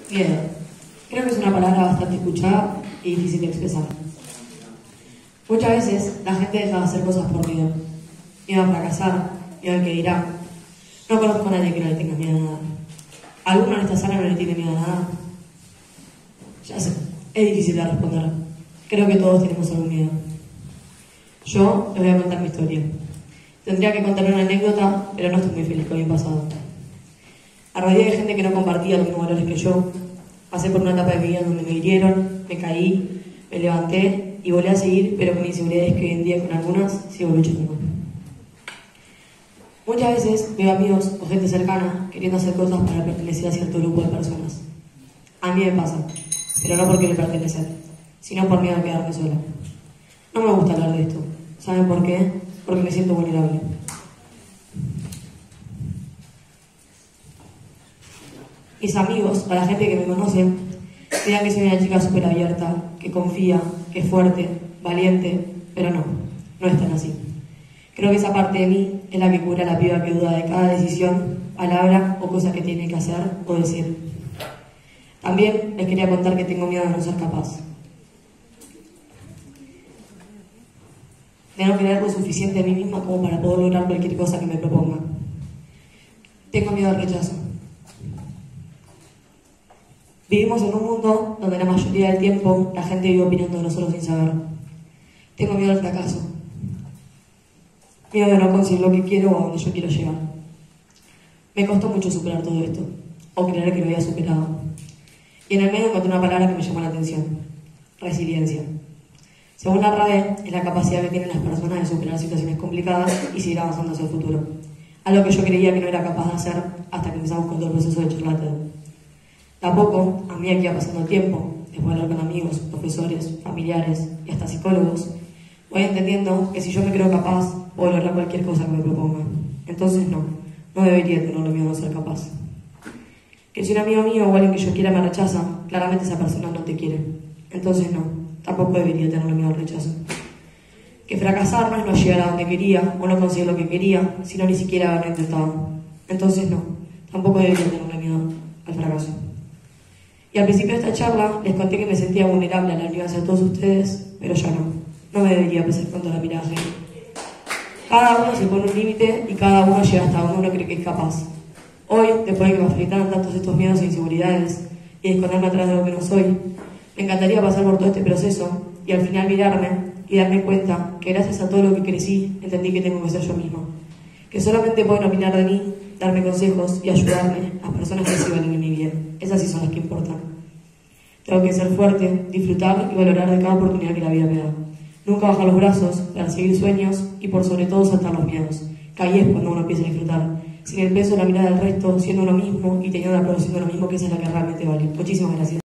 Miedo. Creo que es una palabra bastante escuchada y difícil de expresar. Muchas veces la gente deja de hacer cosas por miedo. Miedo a fracasar, miedo al que dirá. No conozco a nadie que no le tenga miedo a nada. ¿Alguno en esta sala no le tiene miedo a nada? Ya sé, es difícil de responder. Creo que todos tenemos algún miedo. Yo les voy a contar mi historia. Tendría que contar una anécdota, pero no estoy muy feliz con mi pasado. A raíz de gente que no compartía los mismos valores que yo, pasé por una etapa de mi vida donde me hirieron, me caí, me levanté y volví a seguir, pero con inseguridades que hoy en día con algunas sigo luchando. Muchas veces veo amigos o gente cercana queriendo hacer cosas para pertenecer a cierto grupo de personas. A mí me pasa, pero no por querer pertenecer, sino por miedo a quedarme sola. No me gusta hablar de esto. ¿Saben por qué? Porque me siento vulnerable. Mis amigos, a la gente que me conoce, dirán que soy una chica súper abierta, que confía, que es fuerte, valiente, pero no es tan así. Creo que esa parte de mí es la que cura a la piba que duda de cada decisión, palabra o cosa que tiene que hacer o decir. También les quería contar que tengo miedo de no ser capaz. De no creer lo suficiente de mí misma como para poder lograr cualquier cosa que me proponga. Tengo miedo al rechazo. Vivimos en un mundo donde la mayoría del tiempo la gente vive opinando de nosotros sin saber. Tengo miedo al fracaso. Miedo de no conseguir lo que quiero o a donde yo quiero llegar. Me costó mucho superar todo esto, o creer que lo había superado. Y en el medio encontré una palabra que me llamó la atención: resiliencia. Según la RAE, es la capacidad que tienen las personas de superar situaciones complicadas y seguir avanzando hacia el futuro. Algo que yo creía que no era capaz de hacer hasta que empezamos con todo el proceso de charlatán. De a poco, a medida que iba pasando el tiempo, después de hablar con amigos, profesores, familiares y hasta psicólogos, voy entendiendo que si yo me creo capaz, puedo lograr cualquier cosa que me proponga. Entonces no debería tener miedo a no ser capaz. Que si un amigo mío o alguien que yo quiera me rechaza, claramente esa persona no te quiere. Entonces tampoco debería tener miedo al rechazo. Que fracasar no es no llegar a donde quería o no conseguir lo que quería, sino ni siquiera haberlo intentado. Entonces tampoco debería tener miedo al fracaso. Y al principio de esta charla les conté que me sentía vulnerable a la ayuda hacia todos ustedes, pero ya no me debería pesar tanto la mirada ajena. Cada uno se pone un límite y cada uno llega hasta donde uno cree que es capaz. Hoy, después de que me afectaran tantos estos miedos e inseguridades y de esconderme atrás de lo que no soy, me encantaría pasar por todo este proceso y al final mirarme y darme cuenta que gracias a todo lo que crecí, entendí que tengo que ser yo misma. Que solamente pueden opinar de mí, darme consejos y ayudarme a personas que sí valen en mi vida. Esas sí son las que importan. Tengo que ser fuerte, disfrutar y valorar de cada oportunidad que la vida me da. Nunca bajar los brazos, perseguir sueños y por sobre todo saltar los miedos. Que ahí es cuando uno empieza a disfrutar. Sin el peso de la mirada del resto, siendo uno mismo y teniendo la aprobación de uno mismo, que esa es la que realmente vale. Muchísimas gracias.